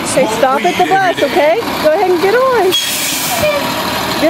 Okay, stop at the bus, okay? Go ahead and get on.